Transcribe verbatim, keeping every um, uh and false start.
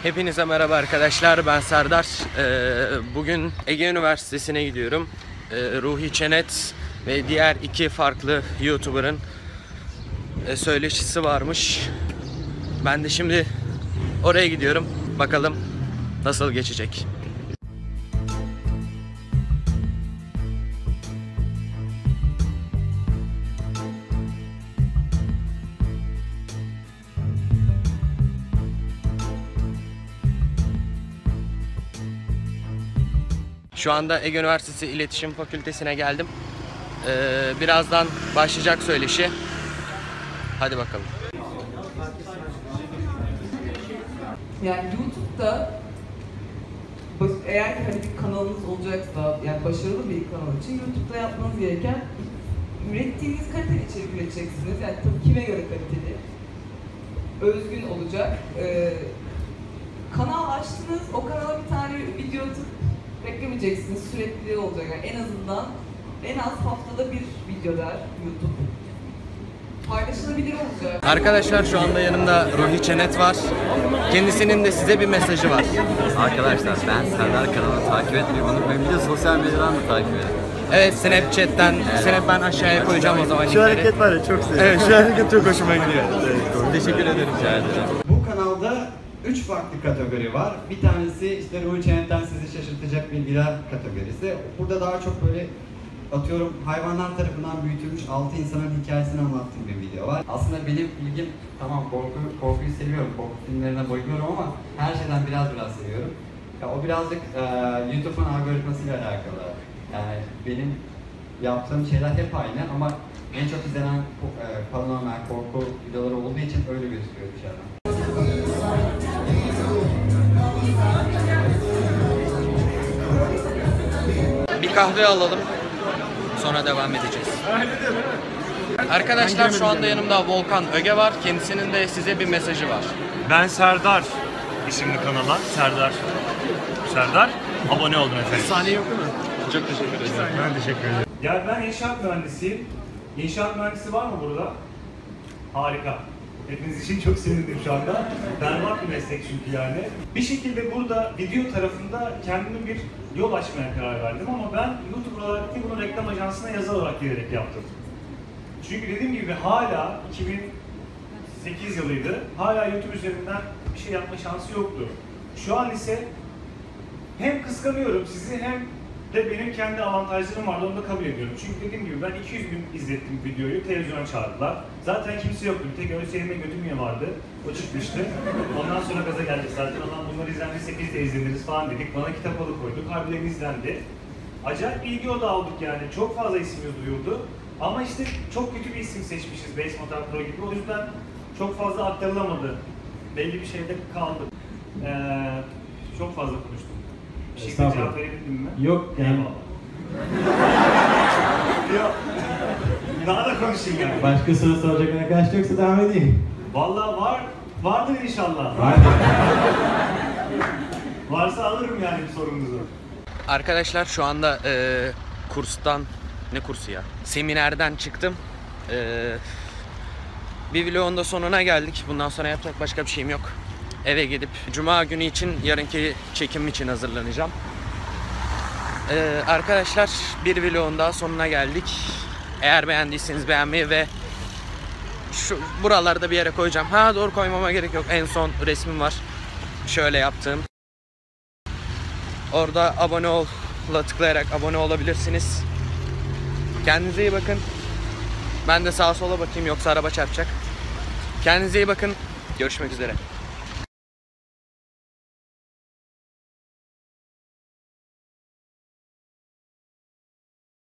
Hepinize merhaba arkadaşlar, ben Serdar. Ee, bugün Ege Üniversitesi'ne gidiyorum. Ee, Ruhi Çenet ve diğer iki farklı YouTuber'ın e, söyleşisi varmış. Ben de şimdi oraya gidiyorum. Bakalım nasıl geçecek. Şu anda Ege Üniversitesi İletişim Fakültesi'ne geldim. Ee, birazdan başlayacak söyleşi. Hadi bakalım. Yani YouTube'da eğer hani bir kanalınız olacaksa, yani başarılı bir kanal için YouTube'da yapmanız gereken, ürettiğiniz kaliteli içerik üreteceksiniz. Yani tabii kime göre kaliteli? Özgün olacak. Ee, kanal açtınız, o kanala bir tane video atıp beklemeyeceksiniz, sürekli olacak. Yani en azından, en az haftada bir video der YouTube. Paylaşılabilir olacak. Arkadaşlar şu anda yanımda Ruhi Çenet var. Kendisinin de size bir mesajı var. Arkadaşlar ben Serdar kanalını takip etmeyi unutmayın. Bir de sosyal medyadan da takip edin. Evet, Snapchat'ten, Evet. Snap ben aşağıya koyacağım o zaman. Şu hareket var ya, çok seviyorum. Evet, şu hareket çok hoşuma gidiyor. Evet, Teşekkür ederim. Rica ederim. bu kanalda üç farklı kategori var. Bir tanesi işte Ruhi Çenet'ten sizi şaşırtacak bilgiler kategorisi. Burada daha çok böyle atıyorum hayvanlar tarafından büyütülmüş altı insanın hikayesini anlattığım bir video var. Aslında benim ilgim, tamam korku, korkuyu seviyorum, korku filmlerine bayılıyorum ama her şeyden biraz biraz seviyorum. Ya o birazcık e, YouTube'un algoritmasıyla alakalı. Yani benim yaptığım şeyler hep aynı ama en çok izlenen e, paranormal korku videoları olduğu için öyle gözüküyor dışarıdan. Bir kahve alalım. Sonra devam edeceğiz. Arkadaşlar şu anda yanımda Volkan Öge var. Kendisinin de size bir mesajı var. Ben Serdar isimli kanala Serdar Serdar abone oldum efendim. Saniye yok değil mi? Çok teşekkür ederim. Ben teşekkür ederim. Ya ben inşaat mühendisiyim. İnşaat mühendisi var mı burada? Harika. Hepiniz için çok sevindim şu anda. Berbat bir meslek çünkü yani. Bir şekilde burada video tarafında kendime bir yol açmaya karar verdim ama ben YouTuber olarak değil, bunu reklam ajansına yazar olarak girerek yaptım. Çünkü dediğim gibi hala iki bin sekiz yılıydı. Hala YouTube üzerinden bir şey yapma şansı yoktu. Şu an ise hem kıskanıyorum sizi hem de benim kendi avantajlarım vardı, onu da kabul ediyorum. Çünkü dediğim gibi ben iki yüz bin izlettim videoyu, televizyona çağırdılar. Zaten kimse yoktu, bir tek Hüseyin'e götürmüyor vardı, o çıkmıştı. Ondan sonra gaza geldik zaten, ondan bunlar izlenirse biz de izleniriz falan dedik. Bana kitap alıkoyduk, harbiden izlendi. Acayip ilgi odağı olduk yani, çok fazla ismimiz duyuldu. Ama işte çok kötü bir isim seçmişiz, Base Motor Pro gibi, o yüzden çok fazla aktarılamadı. Belli bir şeyde kaldı. Ee, çok fazla konuştum. Bir şey cevap verebildim mi? Yok yani. Yok. Daha da konuşayım yani. Başka soru soracak arkadaş yoksa devam edeyim. Vallahi var, vardır inşallah. Vardır. Varsa alırım yani bir sorunuzu. Arkadaşlar şu anda e, kurstan, ne kursu ya? Seminerden çıktım. E, bir vlogun da sonuna geldik. Bundan sonra yapacak başka bir şeyim yok. Eve gidip Cuma günü için, yarınki çekim için hazırlanacağım. Ee, arkadaşlar bir vlogun daha sonuna geldik. Eğer beğendiyseniz beğenmeyi ve şu buralarda bir yere koyacağım. Ha doğru, koymama gerek yok. En son resmim var. Şöyle yaptığım. Orada abone ol'a tıklayarak abone olabilirsiniz. Kendinize iyi bakın. Ben de sağa sola bakayım, yoksa araba çarpacak. Kendinize iyi bakın. Görüşmek üzere.